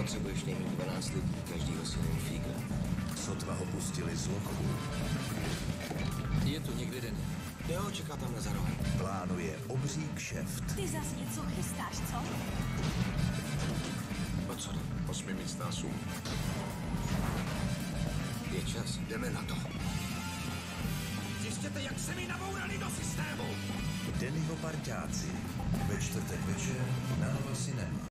Potřebuješ nejméně 12 lidí, každýho si nejméně fígle. Sotva ho pustili z lochu. Je tu někde den. Jo, čeká tam za rohem. Plánuje obří kšeft. Ty zas něco chystáš, co? O co jde? 8místná sum. Je čas. Jdeme na to. Zjistěte, jak se mi nabourali do systému. Dannyho parťáci. Ve čtvrtek večer na Nova Cinema.